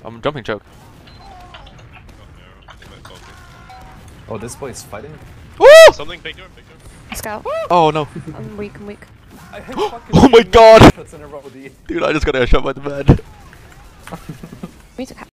I'm jumping choke. Oh, this boy's fighting? Woo! Something, big door, big door. Scout. Oh no. I'm weak, I'm weak. Oh my god! In a row, Dude, I just got airshot by the man. We need to